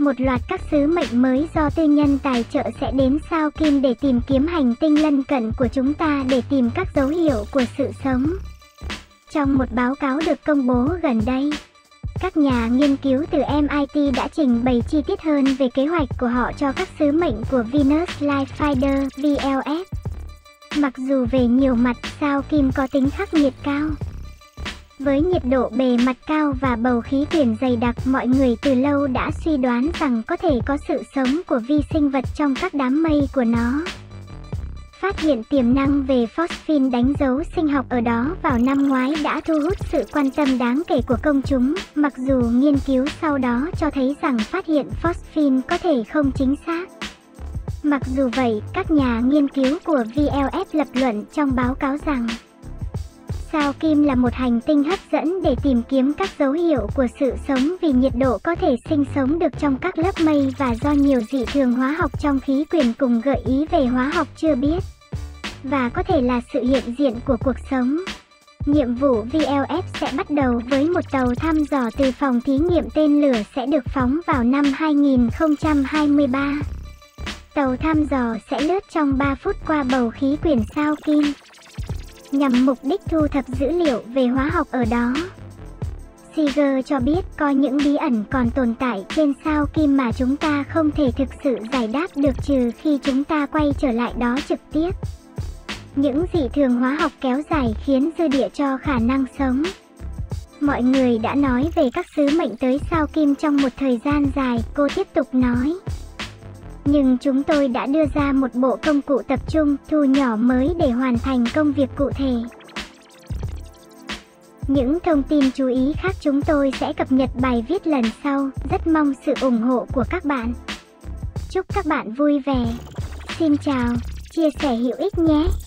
một loạt các sứ mệnh mới do tư nhân tài trợ sẽ đến sao Kim để tìm kiếm hành tinh lân cận của chúng ta để tìm các dấu hiệu của sự sống. Trong một báo cáo được công bố gần đây, các nhà nghiên cứu từ MIT đã trình bày chi tiết hơn về kế hoạch của họ cho các sứ mệnh của Venus Life Finder (VLF). Mặc dù về nhiều mặt, sao Kim có tính khắc nghiệt cao. Với nhiệt độ bề mặt cao và bầu khí quyển dày đặc, mọi người từ lâu đã suy đoán rằng có thể có sự sống của vi sinh vật trong các đám mây của nó. Phát hiện tiềm năng về phosphine đánh dấu sinh học ở đó vào năm ngoái đã thu hút sự quan tâm đáng kể của công chúng, mặc dù nghiên cứu sau đó cho thấy rằng phát hiện phosphine có thể không chính xác. Mặc dù vậy, các nhà nghiên cứu của VLF lập luận trong báo cáo rằng sao Kim là một hành tinh hấp dẫn để tìm kiếm các dấu hiệu của sự sống vì nhiệt độ có thể sinh sống được trong các lớp mây và do nhiều dị thường hóa học trong khí quyển cùng gợi ý về hóa học chưa biết, và có thể là sự hiện diện của cuộc sống. Nhiệm vụ VLF sẽ bắt đầu với một tàu thăm dò từ phòng thí nghiệm tên lửa sẽ được phóng vào năm 2023. Tàu thăm dò sẽ lướt trong 3 phút qua bầu khí quyển sao Kim, nhằm mục đích thu thập dữ liệu về hóa học ở đó. Seeger cho biết có những bí ẩn còn tồn tại trên sao Kim mà chúng ta không thể thực sự giải đáp được trừ khi chúng ta quay trở lại đó trực tiếp. Những dị thường hóa học kéo dài khiến dư địa cho khả năng sống. Mọi người đã nói về các sứ mệnh tới sao Kim trong một thời gian dài, cô tiếp tục nói. Nhưng chúng tôi đã đưa ra một bộ công cụ tập trung, thu nhỏ mới để hoàn thành công việc cụ thể. Những thông tin chú ý khác chúng tôi sẽ cập nhật bài viết lần sau, rất mong sự ủng hộ của các bạn. Chúc các bạn vui vẻ. Xin chào, chia sẻ hữu ích nhé.